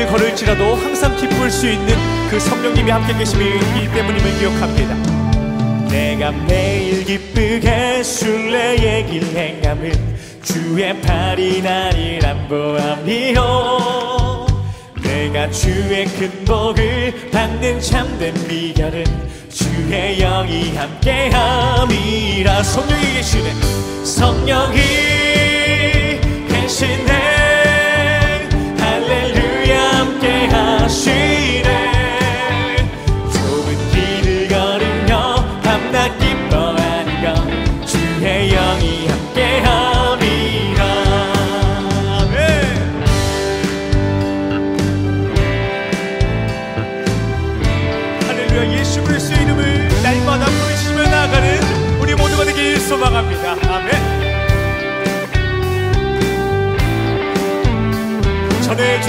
걸을지라도 항상 기쁠 수 있는 그 성령님이 함께 계심이기 때문임을 기억합니다. 내가 매일 기쁘게 순례의 길 행함은 주의 팔이 나를 안보함이요. 내가 주의 큰 복을 받는 참된 비결은 주의 영이 함께함이라. 성령이 계시네, 성령이 계시네, 할렐루야 함께하시네. 좁은 길을 걸으며 밤낮 기뻐하는 건 주의 영이 함께함이라. 아멘. 할렐루야. 예수 그리스도의 이름을 날마다 부르시며 나아가는 우리 모두가 되길 소망합니다. 아멘. 전의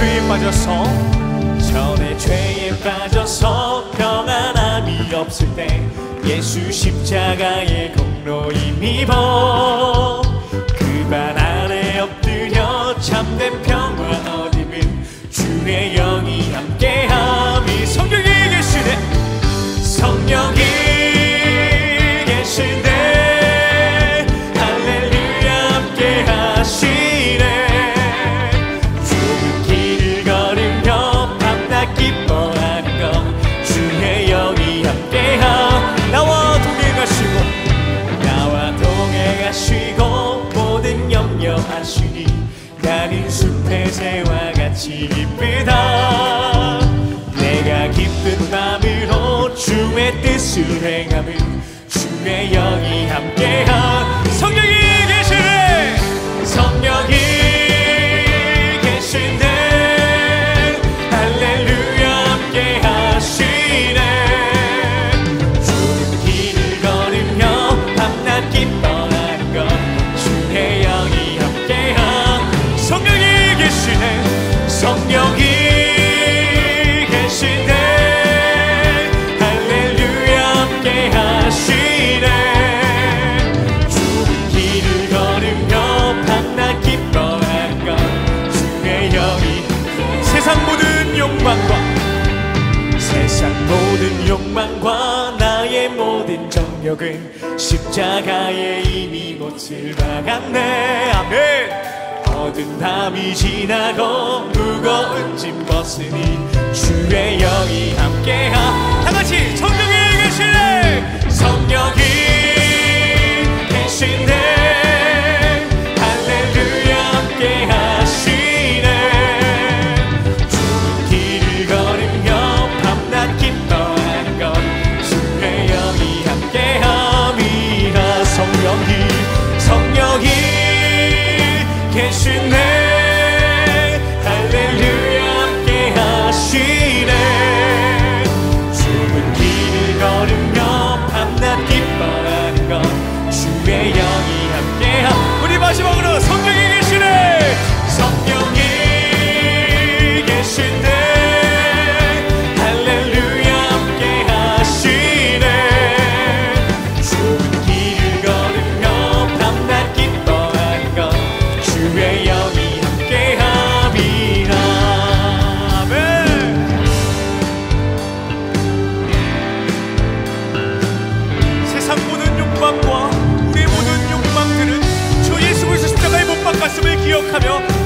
죄에 빠져서 평안함이 없을 때 예수 십자가의 공로 힘입어 그 발 아래 엎드려 참된 평화 얻음은 주의 영이 함께함이. 성령이 계시네, 성령이 계시네, 할렐루야 함께하시네. 모든 염려하시니 나는 숲의 새와 같이 기쁘다. 내가 기쁜 마음으로 주의 뜻을 행함은 주의 영이 함께하. 성령이 계시네, 성령이 계시네, 할렐루야 함께하시네. 좁은 길을 걸으며 밤낮 기뻐하는 것 주의 영이 함께하. 성령이 계시네, 성령이 계시네, 할렐루야 함께하시네. 좁은 길을 걸으며 밤낮 기뻐하는 것 주의 영이. 세상 모든 욕망과 나의 모든 정력은 십자가에 이미 못을 박았네. 아멘. 어두운 밤이 지나고 무거운 짐 벗으니 주의 영이 함께하. 다같이 성령이 계시네, 성령이 계시네, 할렐루야 함께하시네. 좁은 길을 걸으며 밤낮 기뻐하는 것 주의 영이 함께함이라. 성령이 계시네, 할렐루야 함께하시네. 좁은 길을 걸으며 밤낮 기뻐하는 것 주의 영이 함께하. 우리 마지막으로 성령이 계시네, 성령이 계시네, 할렐루야 함께하시네. 좁은 길을 걸으며 밤낮 기뻐하는 것 주의 영이 함께함이라. 아멘. 세상 모든 욕망과 우리의 모든 욕망들은 주 예수 그리스도 십자가에 못 박았음을 기억하며